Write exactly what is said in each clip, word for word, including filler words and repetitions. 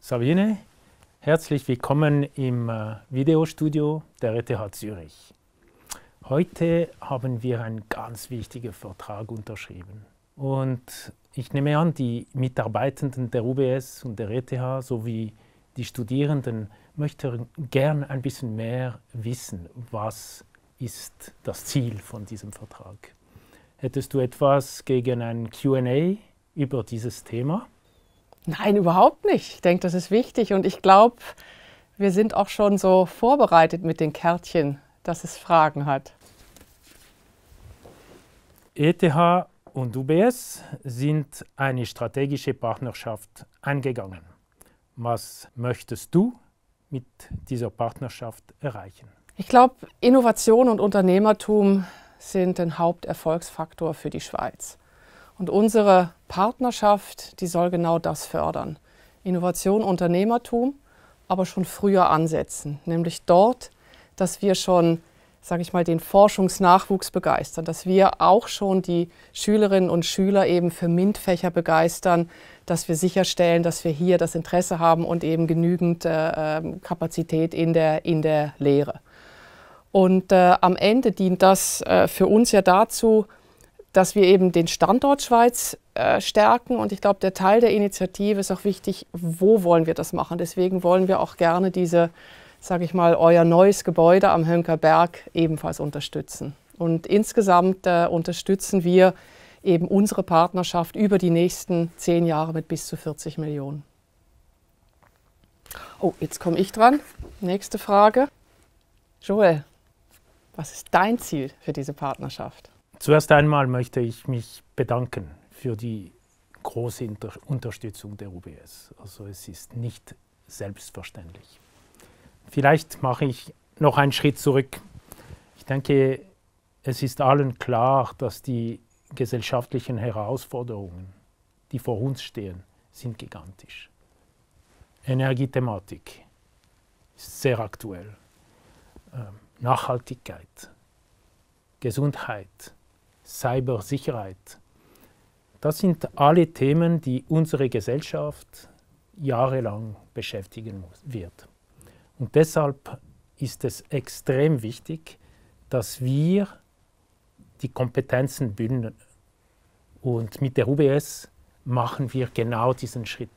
Sabine, herzlich willkommen im äh, Videostudio der E T H Zürich. Heute haben wir einen ganz wichtigen Vertrag unterschrieben. Und ich nehme an, die Mitarbeitenden der U B S und der E T H sowie die Studierenden möchten gern ein bisschen mehr wissen, was ist das Ziel von diesem Vertrag. Hättest du etwas gegen ein Q and A über dieses Thema? Nein, überhaupt nicht. Ich denke, das ist wichtig und ich glaube, wir sind auch schon so vorbereitet mit den Kärtchen, dass es Fragen hat. E T H und U B S sind eine strategische Partnerschaft eingegangen. Was möchtest du mit dieser Partnerschaft erreichen? Ich glaube, Innovation und Unternehmertum sind ein Haupterfolgsfaktor für die Schweiz. Und unsere Partnerschaft, die soll genau das fördern. Innovation, Unternehmertum, aber schon früher ansetzen. Nämlich dort, dass wir schon, sage ich mal, den Forschungsnachwuchs begeistern, dass wir auch schon die Schülerinnen und Schüler eben für MINT-Fächer begeistern, dass wir sicherstellen, dass wir hier das Interesse haben und eben genügend äh, Kapazität in der, in der Lehre. Und äh, am Ende dient das äh, für uns ja dazu, dass wir eben den Standort Schweiz äh, stärken. Und ich glaube, der Teil der Initiative ist auch wichtig, wo wollen wir das machen. Deswegen wollen wir auch gerne diese, sage ich mal, euer neues Gebäude am Hönker Berg ebenfalls unterstützen. Und insgesamt äh, unterstützen wir eben unsere Partnerschaft über die nächsten zehn Jahre mit bis zu vierzig Millionen. Oh, jetzt komme ich dran. Nächste Frage. Joel, was ist dein Ziel für diese Partnerschaft? Zuerst einmal möchte ich mich bedanken für die große Inter Unterstützung der U B S. Also es ist nicht selbstverständlich. Vielleicht mache ich noch einen Schritt zurück. Ich denke, es ist allen klar, dass die gesellschaftlichen Herausforderungen, die vor uns stehen, sind gigantisch. Energiethematik ist sehr aktuell. Ähm, Nachhaltigkeit, Gesundheit, Cybersicherheit. Das sind alle Themen, die unsere Gesellschaft jahrelang beschäftigen wird. Und deshalb ist es extrem wichtig, dass wir die Kompetenzen bündeln. Und mit der U B S machen wir genau diesen Schritt.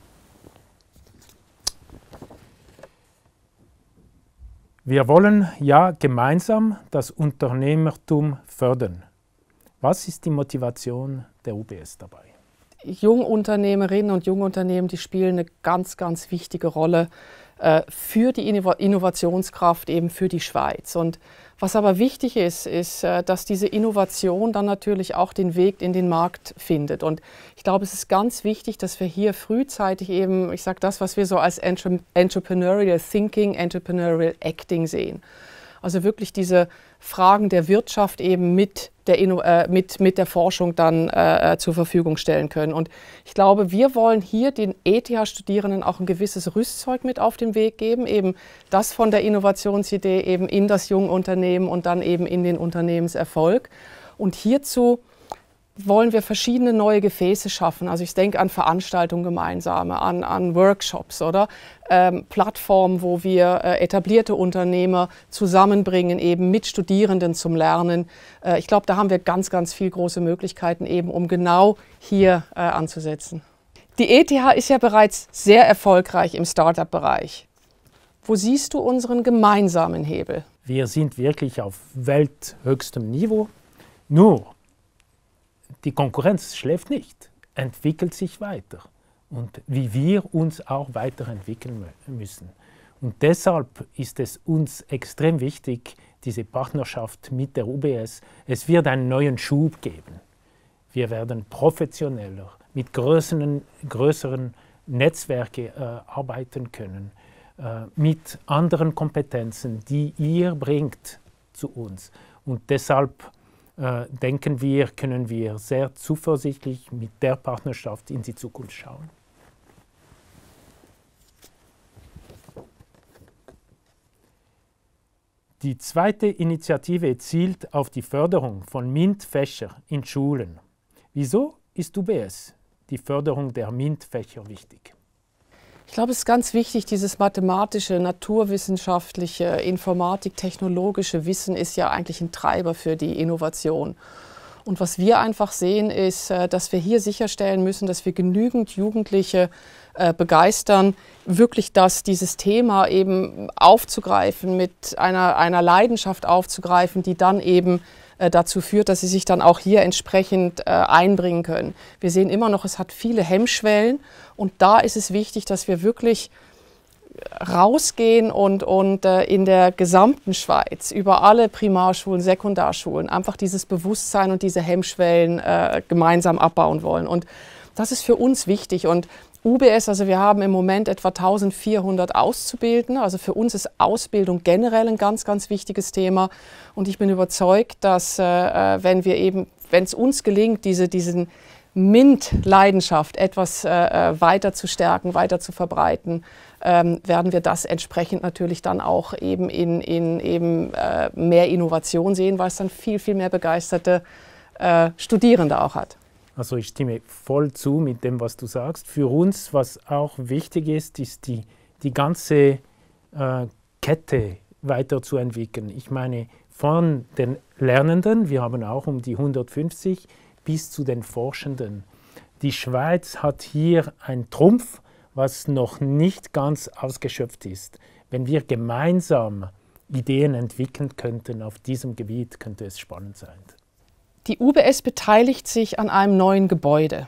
Wir wollen ja gemeinsam das Unternehmertum fördern. Was ist die Motivation der U B S dabei? Jungunternehmerinnen und Jungunternehmen, die spielen eine ganz, ganz wichtige Rolle äh, für die Innov Innovationskraft, eben für die Schweiz. Und was aber wichtig ist, ist, äh, dass diese Innovation dann natürlich auch den Weg in den Markt findet. Und ich glaube, es ist ganz wichtig, dass wir hier frühzeitig eben, ich sage das, was wir so als Entre Entrepreneurial Thinking, Entrepreneurial Acting sehen. Also wirklich diese Fragen der Wirtschaft eben mit der, äh, mit, mit der Forschung dann äh, zur Verfügung stellen können. Und ich glaube, wir wollen hier den E T H-Studierenden auch ein gewisses Rüstzeug mit auf den Weg geben, eben das von der Innovationsidee eben in das Jungunternehmen und dann eben in den Unternehmenserfolg. Und hierzu wollen wir verschiedene neue Gefäße schaffen. Also ich denke an Veranstaltungen gemeinsame, an, an Workshops oder ähm, Plattformen, wo wir äh, etablierte Unternehmer zusammenbringen, eben mit Studierenden zum Lernen. Äh, ich glaube, da haben wir ganz, ganz viele große Möglichkeiten, eben um genau hier äh, anzusetzen. Die E T H ist ja bereits sehr erfolgreich im Startup-Bereich. Wo siehst du unseren gemeinsamen Hebel? Wir sind wirklich auf welthöchstem Niveau. Nur die Konkurrenz schläft nicht, entwickelt sich weiter und wie wir uns auch weiterentwickeln müssen. Und deshalb ist es uns extrem wichtig, diese Partnerschaft mit der U B S. Es wird einen neuen Schub geben. Wir werden professioneller, mit größeren, größeren Netzwerken äh, arbeiten können, äh, mit anderen Kompetenzen, die ihr bringt zu uns. Und deshalb Äh, denken wir, können wir sehr zuversichtlich mit der Partnerschaft in die Zukunft schauen. Die zweite Initiative zielt auf die Förderung von MINT-Fächern in Schulen. Wieso ist U B S die Förderung der MINT-Fächer wichtig? Ich glaube, es ist ganz wichtig, dieses mathematische, naturwissenschaftliche, Informatik, technologische Wissen ist ja eigentlich ein Treiber für die Innovation. Und was wir einfach sehen, ist, dass wir hier sicherstellen müssen, dass wir genügend Jugendliche begeistern, wirklich das, dieses Thema eben aufzugreifen, mit einer, einer Leidenschaft aufzugreifen, die dann eben dazu führt, dass sie sich dann auch hier entsprechend äh, einbringen können. Wir sehen immer noch, es hat viele Hemmschwellen und da ist es wichtig, dass wir wirklich rausgehen und, und äh, in der gesamten Schweiz über alle Primarschulen, Sekundarschulen einfach dieses Bewusstsein und diese Hemmschwellen äh, gemeinsam abbauen wollen. Und das ist für uns wichtig. Und U B S, also wir haben im Moment etwa eintausendvierhundert Auszubildende. Also für uns ist Ausbildung generell ein ganz, ganz wichtiges Thema. Und ich bin überzeugt, dass äh, wenn wir eben, wenn es uns gelingt, diese, diesen MINT-Leidenschaft etwas äh, weiter zu stärken, weiter zu verbreiten, ähm, werden wir das entsprechend natürlich dann auch eben in, in eben, äh, mehr Innovation sehen, weil es dann viel, viel mehr begeisterte äh, Studierende auch hat. Also ich stimme voll zu mit dem, was du sagst. Für uns, was auch wichtig ist, ist die, die ganze äh, Kette weiterzuentwickeln. Ich meine, von den Lernenden, wir haben auch um die hundertfünfzig, bis zu den Forschenden. Die Schweiz hat hier einen Trumpf, was noch nicht ganz ausgeschöpft ist. Wenn wir gemeinsam Ideen entwickeln könnten auf diesem Gebiet, könnte es spannend sein. Die U B S beteiligt sich an einem neuen Gebäude.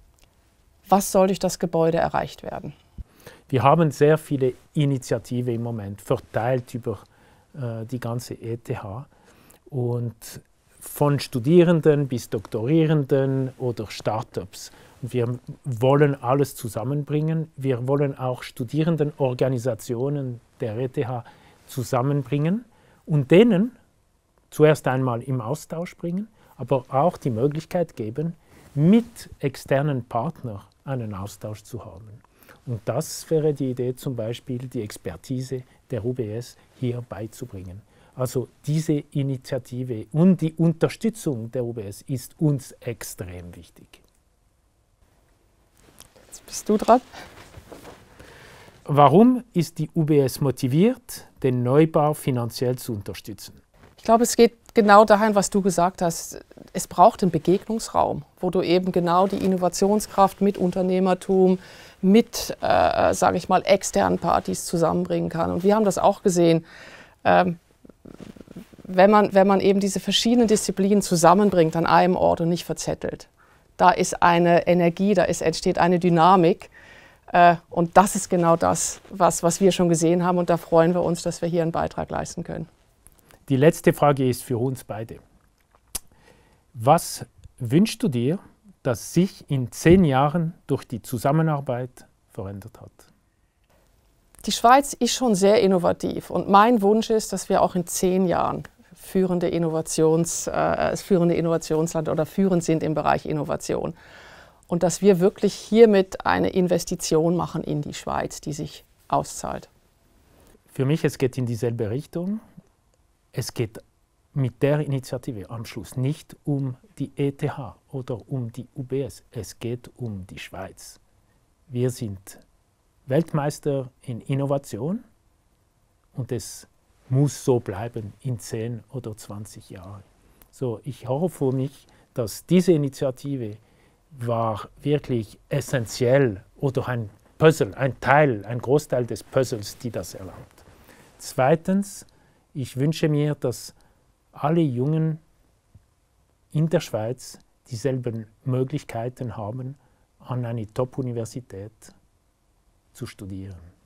Was soll durch das Gebäude erreicht werden? Wir haben sehr viele Initiativen im Moment, verteilt über äh, die ganze E T H. Und von Studierenden bis Doktorierenden oder Startups. Und wir wollen alles zusammenbringen. Wir wollen auch Studierendenorganisationen der E T H zusammenbringen und denen zuerst einmal im Austausch bringen, aber auch die Möglichkeit geben, mit externen Partnern einen Austausch zu haben. Und das wäre die Idee, zum Beispiel die Expertise der U B S hier beizubringen. Also diese Initiative und die Unterstützung der U B S ist uns extrem wichtig. Jetzt bist du dran. Warum ist die U B S motiviert, den Neubau finanziell zu unterstützen? Ich glaube, es geht genau dahin, was du gesagt hast. Es braucht einen Begegnungsraum, wo du eben genau die Innovationskraft mit Unternehmertum, mit, äh, sage ich mal, externen Partys zusammenbringen kann. Und wir haben das auch gesehen, ähm, wenn man, wenn man eben diese verschiedenen Disziplinen zusammenbringt an einem Ort und nicht verzettelt. Da ist eine Energie, da ist, entsteht eine Dynamik. Äh, und das ist genau das, was, was wir schon gesehen haben. Und da freuen wir uns, dass wir hier einen Beitrag leisten können. Die letzte Frage ist für uns beide. Was wünschst du dir, dass sich in zehn Jahren durch die Zusammenarbeit verändert hat? Die Schweiz ist schon sehr innovativ und mein Wunsch ist, dass wir auch in zehn Jahren führende, Innovations, äh, führende Innovationsland oder führend sind im Bereich Innovation. Und dass wir wirklich hiermit eine Investition machen in die Schweiz, die sich auszahlt. Für mich, es geht in dieselbe Richtung. Es geht mit der Initiative am Schluss nicht um die E T H oder um die U B S. Es geht um die Schweiz. Wir sind Weltmeister in Innovation und es muss so bleiben in zehn oder zwanzig Jahren. So, ich hoffe für mich, dass diese Initiative war wirklich essentiell oder ein Puzzle, ein Teil, ein Großteil des Puzzles, die das erlaubt. Zweitens, ich wünsche mir, dass alle Jungen in der Schweiz dieselben Möglichkeiten haben, an eine Top-Universität zu studieren.